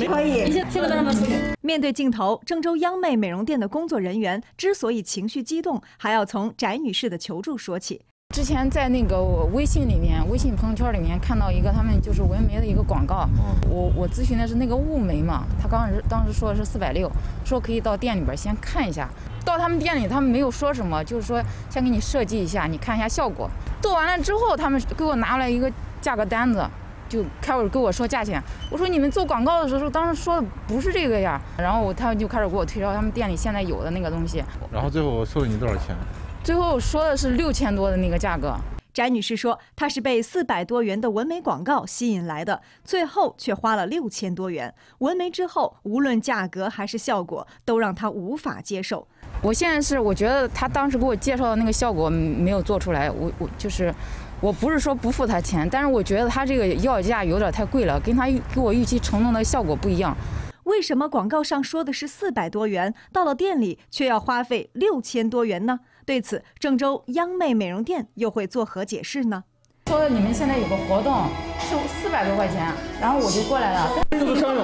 可以。 现在让他出去。 面对镜头，郑州央妹美容店的工作人员之所以情绪激动，还要从翟女士的求助说起。 之前在那个微信朋友圈里面看到一个他们就是纹眉的一个广告，我咨询的是那个雾眉嘛，他当时说的是460，说可以到店里边先看一下。到他们店里，他们没有说什么，就是说先给你设计一下，你看一下效果。做完了之后，他们给我拿来一个价格单子，就开始跟我说价钱。我说你们做广告的时候，当时说的不是这个呀。然后他们就开始给我推销他们店里现在有的那个东西。 然后最后收了你多少钱？ 最后说的是6000多的那个价格。 翟女士说，她是被400多元的纹眉广告吸引来的，最后却花了6000多元。纹眉之后，无论价格还是效果，都让她无法接受。 我现在我觉得他当时给我介绍的那个效果没有做出来，我不是说不付他钱，但是我觉得他这个要价有点太贵了，跟他给我预期承诺的效果不一样。 为什么广告上说的是400多元，到了店里却要花费6000多元呢？对此，郑州央妹美容店又会作何解释呢？ 说你们现在有个活动是400多块钱，然后我就过来了。 这个商友，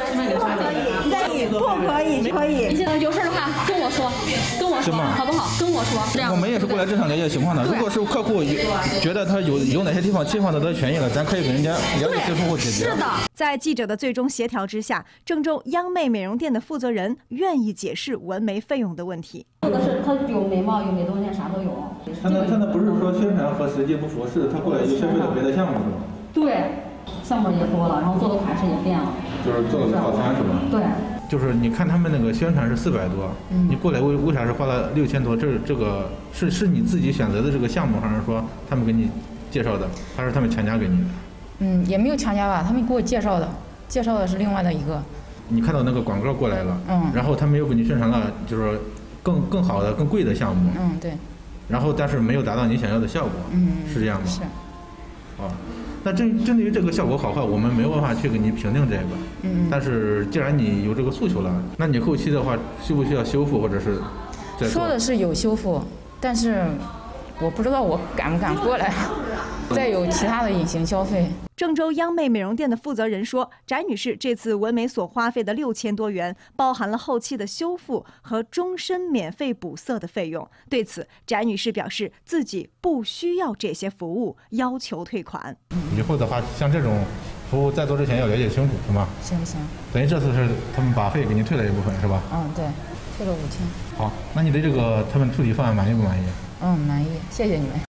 不可以，可以。 你现在有事的话跟我说，好不好？跟我说，这样。 我们也是过来正常了解情况的。如果是客户觉得他有哪些地方侵犯到他的权益了，咱可以跟人家了解清楚后解决。 是的。 在记者的最终协调之下，郑州央妹美容店的负责人愿意解释纹眉费用的问题。 说的是他有眉毛，有美瞳线，啥都有。 他那不是说宣传和实际不符，是他后来又消费了别的项目是吗？ 对，项目也多了，然后做的款式也变了。 就是做了个套餐是吧？ 对。 就是你看他们那个宣传是400多，你过来为啥是花了6000多？这个是你自己选择的这个项目，还是说他们给你介绍的，还是他们强加给你的？ 也没有强加吧，他们给我介绍的是另外的一个。 你看到那个广告过来了，然后他们又给你宣传了，就是更好的、更贵的项目， 对。 然后但是没有达到你想要的效果，是这样吗？ 是。 那针对于这个效果好坏，我们没有办法去给你评定这个。但是既然你有这个诉求了，那你后期的话需不需要修复，或者是再做？ 说的是有修复，但是我不知道我敢不敢过来，再有其他的隐形消费。 郑州央妹美容店的负责人说，翟女士这次纹眉所花费的6000多元，包含了后期的修复和终身免费补色的费用。对此，翟女士表示自己不需要这些服务，要求退款。 以后的话，像这种服务在做之前要了解清楚，是吗？ 行。 等于这次是他们把费给你退了一部分，是吧？ 对，退了5000。 好，那你对这个他们处理方案满意不满意？ 满意，谢谢你们。